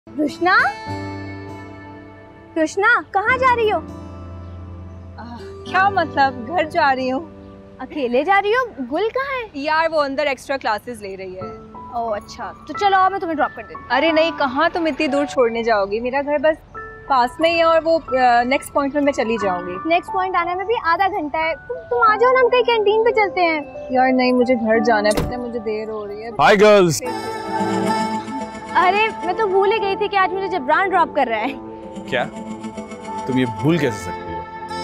रुशना, रुशना कहाँ जा रही हो? क्या मतलब? घर जा रही हूँ। अकेले जा रही हो? गुल कहाँ है? यार वो अंदर एक्स्ट्रा क्लासेस ले रही है। ओह अच्छा, तो चलो आओ मैं तुम्हें ड्रॉप कर देती हूँ। अरे नहीं, कहाँ तुम इतनी दूर छोड़ने जाओगी? मेरा घर बस पास में ही है और वो नेक्स्ट पॉइंट में मैं चली जाऊंगी। नेक्स्ट पॉइंट आने में भी आधा घंटा है। तुम आ जाओ ना, हम कहीं कैंटीन पे चलते हैं। यार नहीं, मुझे घर जाना है, पता है मुझे देर हो रही है। Hi girls. अरे मैं तो भूल ही गई थी कि आज मुझे जबरान ड्रॉप कर रहा है। क्या तुम ये भूल कैसे सकती हो?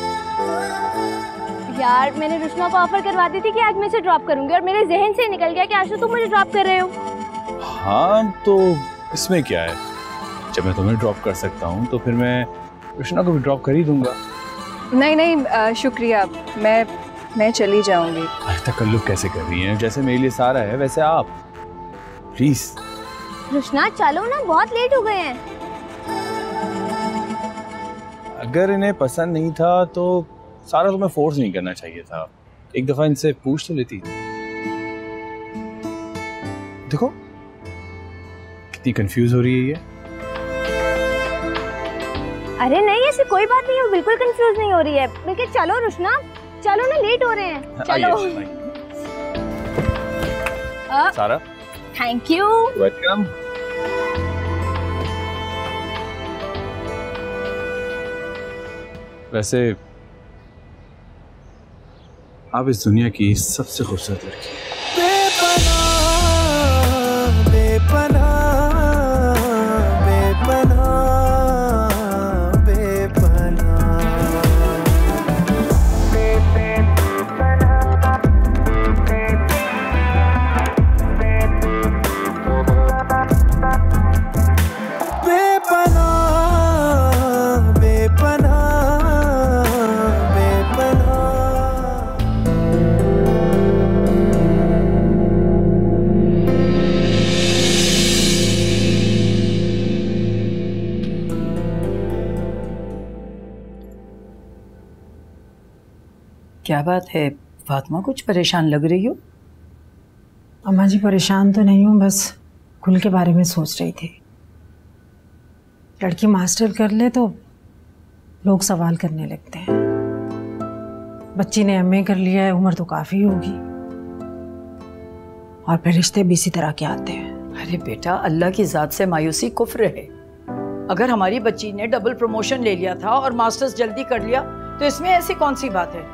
यार मैंने रुशना को ऑफर करवा दी थी कि आज मैं इसे ड्रॉप करूंगी और मेरे जहन से निकल गया कि आज तो तुम मुझे ड्रॉप कर रहे हो। हाँ तो इसमें क्या है, जब मैं तुम्हें ड्रॉप कर सकता हूँ तो फिर मैं रुशना को भी ड्रॉप कर ही दूंगा। नहीं नहीं शुक्रिया, मैं चली जाऊंगी। तकल्लुफ़ कैसे कर रही हैं? जैसे मेरे लिए सारा है वैसे आप, प्लीज। रुशना चलो ना, बहुत लेट हो गए हैं। अगर इन्हें पसंद नहीं था तो सारा तुम्हें फोर्स नहीं करना चाहिए था, एक दफा इनसे पूछ तो लेती। देखो कितनी कंफ्यूज हो रही है ये। अरे नहीं ऐसी कोई बात नहीं है, बिल्कुल कंफ्यूज नहीं हो रही है। बल्कि चलो रुशना, चलो ना, लेट हो रहे हैं। चलो। सारा थैंक यू। वेलकम। वैसे आप इस दुनिया की सबसे खूबसूरत लड़की हैं। क्या बात है फातिमा, कुछ परेशान लग रही हो? अम्मा जी परेशान तो नहीं हूँ, बस गुल के बारे में सोच रही थी। लड़की मास्टर कर ले तो लोग सवाल करने लगते हैं। बच्ची ने एमए कर लिया है, उम्र तो काफ़ी होगी, और फिर रिश्ते भी इसी तरह के आते हैं। अरे बेटा, अल्लाह की ज़ात से मायूसी कुफ्र है। अगर हमारी बच्ची ने डबल प्रमोशन ले लिया था और मास्टर्स जल्दी कर लिया तो इसमें ऐसी कौन सी बात है?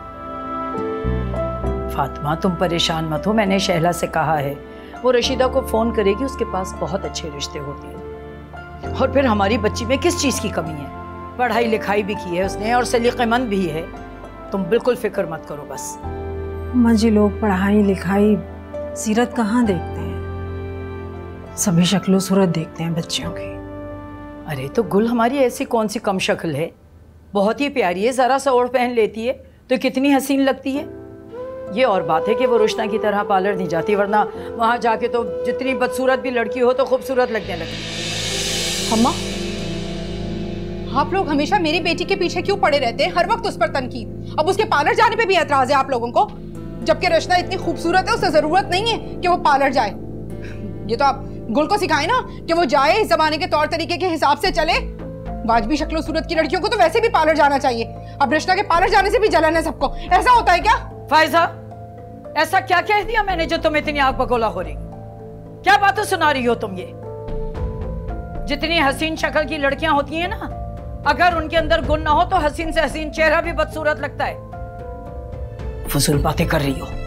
फातिमा तुम परेशान मत हो, मैंने शहला से कहा है वो रशीदा को फ़ोन करेगी, उसके पास बहुत अच्छे रिश्ते होते हैं। और फिर हमारी बच्ची में किस चीज़ की कमी है? पढ़ाई लिखाई भी की है उसने और सलीक़ेमंद भी है। तुम बिल्कुल फिक्र मत करो बस। अम्मा जी लोग पढ़ाई लिखाई सीरत कहाँ देखते हैं, सभी शक्लो सूरत देखते हैं बच्चियों की। अरे तो गुल हमारी ऐसी कौन सी कम शक्ल है? बहुत ही प्यारी है, ज़रा सा ओढ़ पहन लेती है तो कितनी हसीन लगती है। ये और बात है कि वो रुशना की तरह पार्लर नहीं जाती, वरना वहाँ जाके तो जितनी बदसूरत भी लड़की हो तो खूबसूरत लगने लगती। अम्मा, आप लोग हमेशा मेरी बेटी के पीछे क्यों पड़े रहते हैं? हर वक्त उस पर तनकीद। अब उसके पार्लर जाने पे भी एतराज है आप लोगों को, जबकि रुशना इतनी खूबसूरत है, उसे जरूरत नहीं है कि वो पार्लर जाए। ये तो आप गुल को सिखाए ना कि वो जाए, इस जमाने के तौर तरीके के हिसाब से चले। वाजबी शक्लो सूरत की लड़कियों को तो वैसे भी पार्लर जाना चाहिए। अब रुशना के पार्लर जाने से भी जलन है सबको, ऐसा होता है क्या? फायजा, ऐसा क्या कह दिया मैंने जो तुम इतनी आग बगोला हो रही? क्या बातें सुना रही हो तुम ये? जितनी हसीन शक्ल की लड़कियां होती हैं ना, अगर उनके अंदर गुण ना हो तो हसीन से हसीन चेहरा भी बदसूरत लगता है। फजूल बातें कर रही हो।